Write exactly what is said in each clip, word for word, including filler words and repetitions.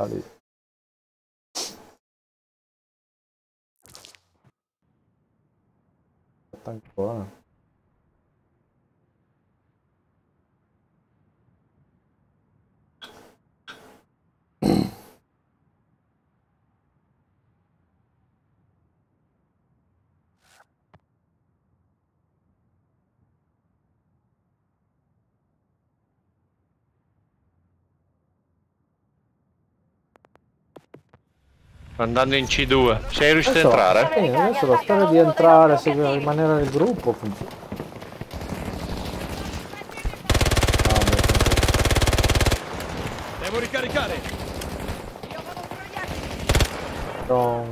sta lì. Aspetta ancora. Andando in C due, sei riuscito Adesso, a entrare? sì, adesso la storia di entrare, se rimanere nel gruppo funziona. Devo ricaricare. No.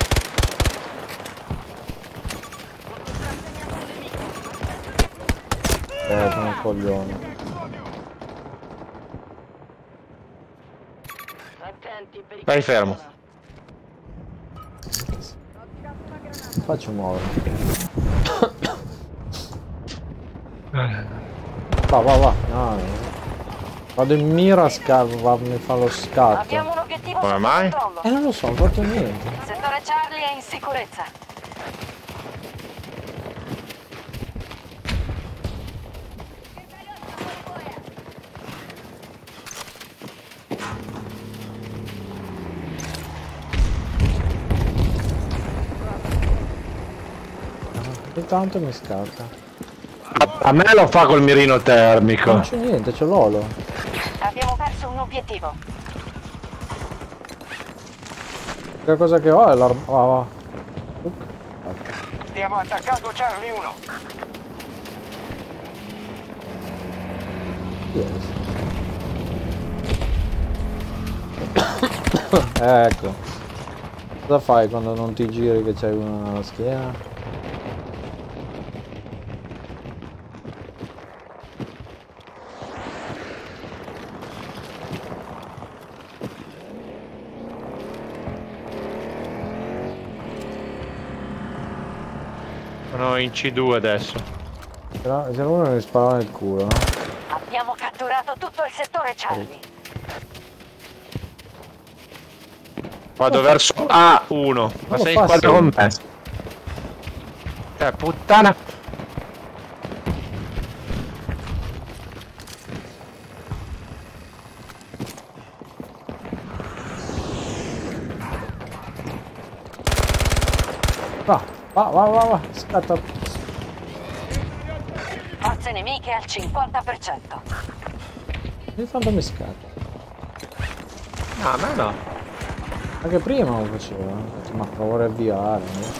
Eh, sono un coglione. Vai fermo. Faccio muovere. Va, va, va. No, no. Vado in mira, scavo, mi fa lo scatto. Abbiamo un obiettivo Come sotto mai? controllo. Eh, non lo so, non ho fatto niente. Il settore Charlie è in sicurezza. Intanto mi scatta. A, a me lo fa col mirino termico. Non c'è niente, c'è l'olo. Abbiamo perso un obiettivo. Che cosa che ho è l'arma. Va, va. Stiamo attaccando Charlie uno. Ecco. Cosa fai quando non ti giri che c'hai una alla schiena? Sono in C due adesso. C'era uno che mi sparava nel culo, no? Abbiamo catturato tutto il settore Charlie. Vado verso A uno. Ma lo sei in fa squadra con sempre. me. Eh, puttana. Va, va, va, va, va. Scatta. Forze nemiche al cinquanta per cento. Ogni tanto mi scatta. No, a me no. Anche prima lo faceva. Ma a favore avviare. No?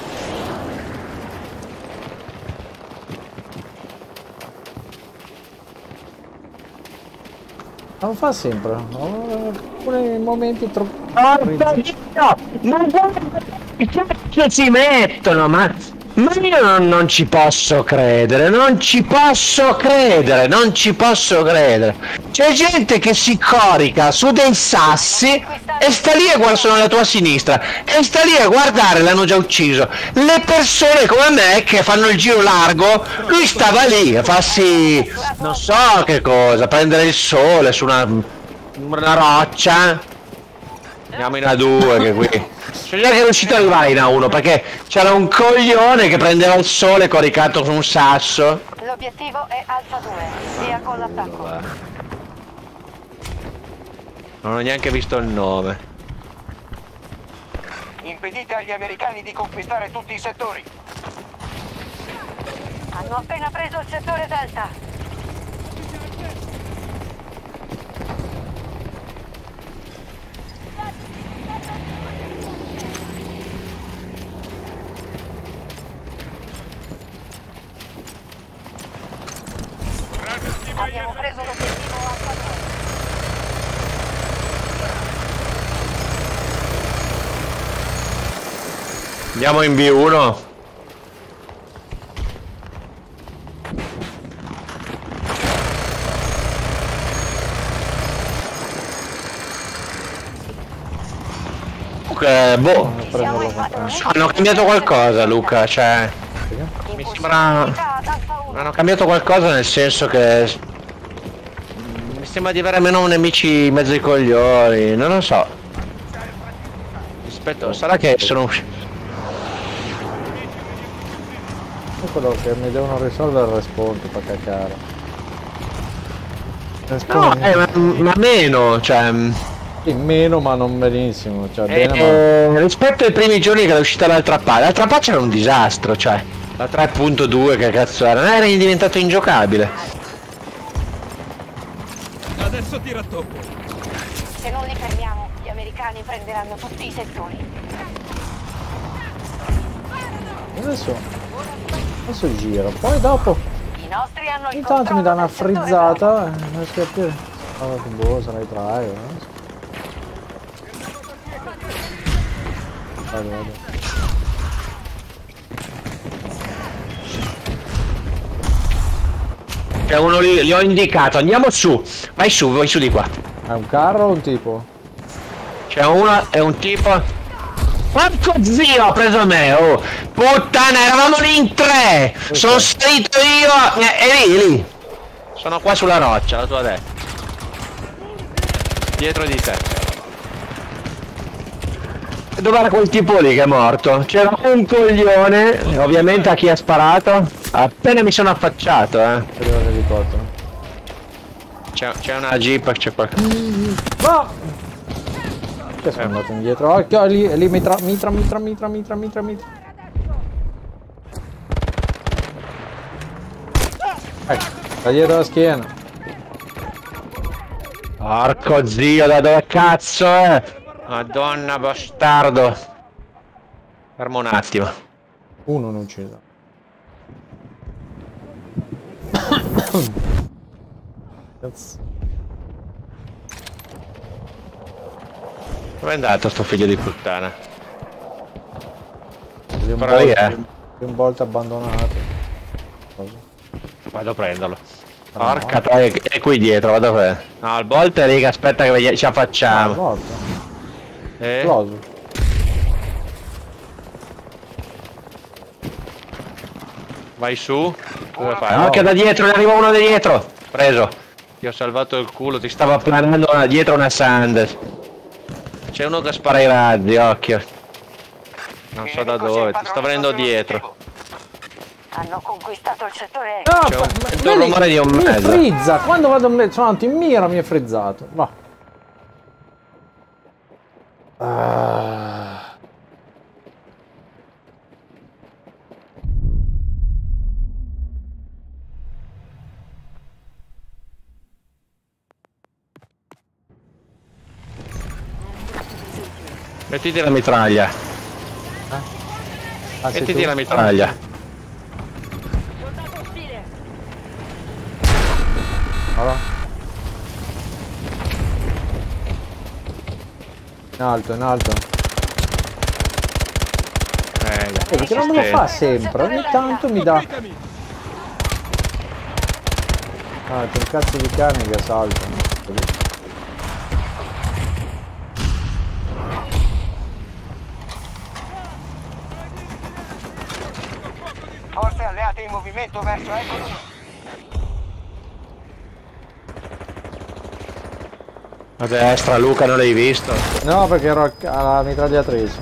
Non fa sempre. Ho alcuni momenti troppo. No, ma che cazzo ci mettono? Ma, ma io non, non ci posso credere, non ci posso credere, non ci posso credere. C'è gente che si corica su dei sassi e sta lì a guardare, sono alla tua sinistra, e sta lì a guardare, l'hanno già ucciso. Le persone come me che fanno il giro largo, lui stava lì a farsi, non so che cosa, prendere il sole su una, una roccia. Andiamo in A due che qui. Sono già che è riuscito ad arrivare in A uno perché c'era un coglione che prendeva il sole coricato su un sasso. L'obiettivo è Alfa due. Via con l'attacco. Non ho neanche visto il nome. Impedite agli americani di conquistare tutti i settori. Hanno appena preso il settore Delta. Abbiamo preso l'obiettivo Alfa due. Andiamo in B uno. Comunque, boh, Siamo in quattro. hanno cambiato qualcosa, Luca, cioè mi sembra hanno cambiato qualcosa nel senso che mi sembra di avere meno nemici in mezzo ai coglioni, non lo so. Aspetta, sarà che sono uscito. È quello che mi devono risolvere il respawn, per cacare. No, Respawn eh, ma, ma meno, cioè. sì, meno ma non benissimo, cioè Eh, bene eh, rispetto ai primi giorni che era uscita l'altra patch, l'altra patch era un disastro, cioè. La tre punto due che cazzo era? Era diventato ingiocabile. Adesso tira a tocco. Se non li fermiamo, gli americani prenderanno tutti i settori. ma adesso, adesso giro, poi dopo I nostri hanno il intanto mi dà una controllo del settore frizzata, eh, non riesco a capire. Allora, boh, sarai traio, non so. Vado, vado. C'è uno lì, gli ho indicato, andiamo su. Vai su, vai su di qua. È un carro o un tipo? C'è uno e un tipo. Porco zio, ho preso me, oh! Puttana, eravamo lì in tre! Sono salito io! E eh, lì, lì! Sono qua sulla roccia, alla tua destra. Dietro di te. Dov'era quel tipo lì che è morto? C'era un coglione, ovviamente a chi ha sparato. Appena mi sono affacciato, eh. Arriva l'elicottero. C'è una jeep, c'è qualcosa. No! Che sono andato indietro? Occhio, è lì, è lì mitra, mitra, mitra, mitra, mitra, mitra, mitra. Ecco, da dietro la schiena. Porco zio, da dove cazzo è? Madonna bastardo. Fermo un attimo. Uno non ucciso. Cazzo. Dove è andato sto figlio di puttana? Di un Però lì è. Di un volta abbandonato. Cosa? Vado a prenderlo. Ah, Porca troia, è qui dietro, vado a prendere. No, il Bolt è lì che aspetta che vedi- ci Ah, affacciamo. volta. Eh? Esploso. Vai su. Cosa fai? No. No, che da dietro, ne arriva uno da dietro. Preso. Ti ho salvato il culo, ti stava planando una- dietro una Sanders. C'è uno che spara i razzi, occhio. Non so da dove, ti sta venendo dietro. hanno conquistato il settore. No, C'è un- ma- un vedi, rumore di un mi mezzo. frizza, quando vado in sono avanti in mira mi è frizzato. Va. Ah. Mettiti la mitraglia. Ah, sei Mettiti tu? la mitraglia. Allora. In alto, in alto. Eh, Eh, perché non me lo fa sempre, ogni tanto mi dà. Copritevi! Ah, c'è un cazzo di cani che saltano. Forze alleate in movimento verso Echo. A destra, Luca, non l'hai visto? No, perché ero alla mitragliatrice.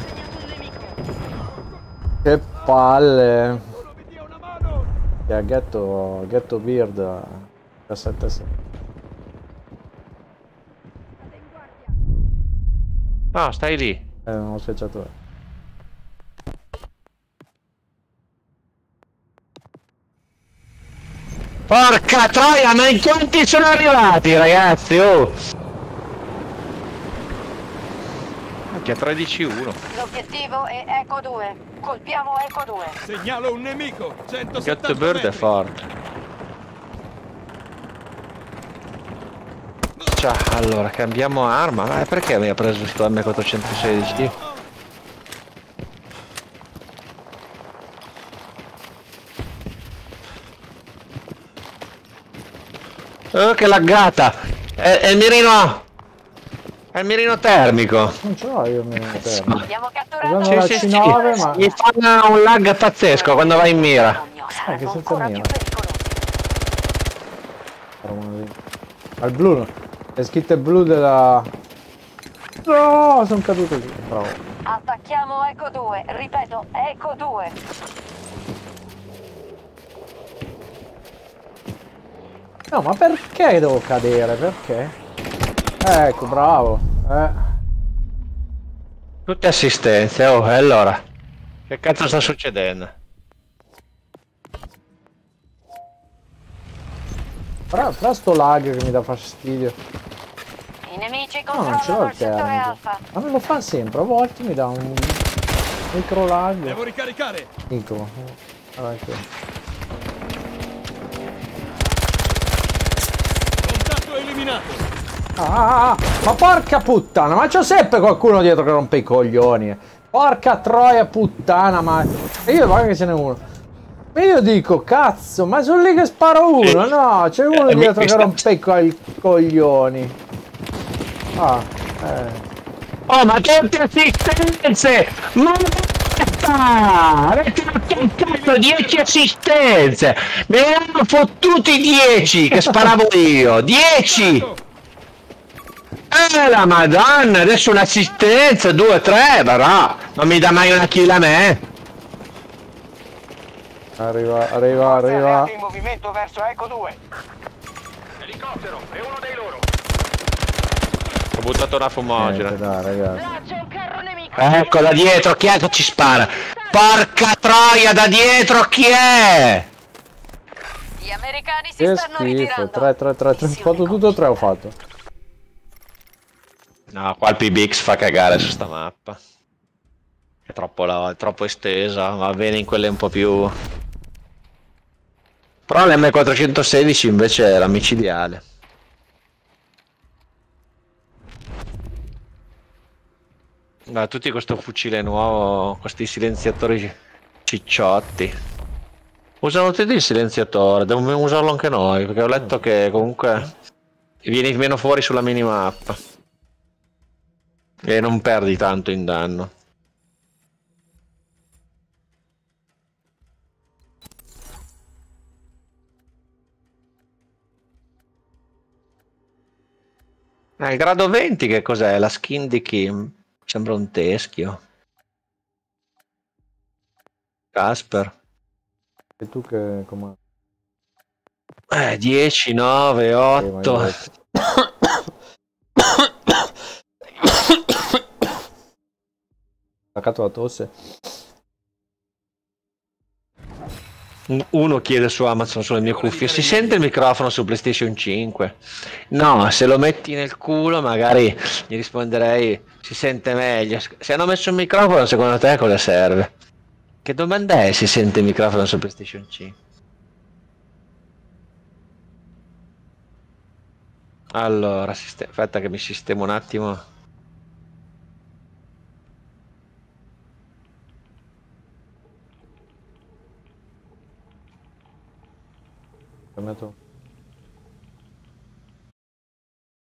Che palle. Che a ghetto, ghetto Beard sette sei. No, stai lì. È uno schiacciatore. Porca troia, ma in quanti sono arrivati, ragazzi? Oh! Che tredici uno. L'obiettivo è Echo due. Colpiamo Echo due. Segnalo un nemico! Gatto centosettanta Bird è metri. forte. Ciao, allora cambiamo arma. Ma perché mi ha preso questo M quattrocentosedici? Oh, che laggata! È, è il mirino! È il mirino termico! Non ce l'ho io il mio interno. Abbiamo catturato Usando la C nove, ma Mi fa un lag pazzesco quando vai in mira. Ah, che Saranno senza ancora più mira. pericolosi. al blu, le scritte blu della. No, sono caduto giù. Bravo. Attacchiamo Eco due, ripeto, Eco due. No, ma perché devo cadere? Perché? Ecco, bravo. Eh. Tutte assistenze, oh, e allora? Che cazzo sta succedendo? Però, però sto lag che mi dà fastidio. I nemici No, non ce l'ho controllano il il settore termico. Alfa. Ma me lo fa sempre, a volte mi dà un micro lag. Devo ricaricare! Micro. Allora, ecco. Contatto eliminato! Ah, ah, ah, ma porca puttana, ma c'ho sempre qualcuno dietro che rompe i coglioni. Porca troia puttana, ma... E io guarda che ce n'è uno. E io dico, cazzo, ma sono lì che sparo uno, no, c'è uno Eh, dietro mi che sta- rompe i co- i coglioni. Ah, eh. Oh, ma tutte assistenze! Ma basta! Avete attaccato dieci assistenze! Me ne hanno fottuti dieci che sparavo io! dieci! Eh la madonna, adesso un'assistenza, due, tre, però non mi dà mai una kill a me. Arriva, arriva, Forze arriva. alleate in movimento verso Eco due. Elicottero, è uno dei loro! Ho buttato una Niente, fumogena. dai, ragazzi. Là c'è un carro nemico. Ecco da dietro, chi è che ci spara? Porca troia, da dietro chi è? Gli americani si Che stanno schifo. ritirando. tre, tre, tre, tre. Ho fatto tutto o tre ho fatto. No, qua il P B X fa cagare su sta mappa. È troppo, la- è troppo estesa, va bene in quelle un po' più... Però l'M quattrocentosedici invece è la micidiale. Ma tutti questo fucile nuovo, questi silenziatori cicciotti. Usano tutti il silenziatore, dobbiamo usarlo anche noi, perché ho letto che comunque vieni meno fuori sulla minimappa. E non perdi tanto in danno. Ah, il grado venti che cos'è? La skin di Kim? Sembra un teschio. Casper. E tu che comandi? Eh, dieci, nove, Eh, ma io otto. ho- Attaccato la tosse. Uno chiede su Amazon sulle mie cuffie, si sente il microfono su PlayStation cinque? No, se lo metti nel culo magari gli risponderei si sente meglio. Se hanno messo il microfono, secondo te a cosa serve? Che domanda è si sente il microfono su PlayStation cinque? Allora, siste- aspetta che mi sistemo un attimo. Lo metto-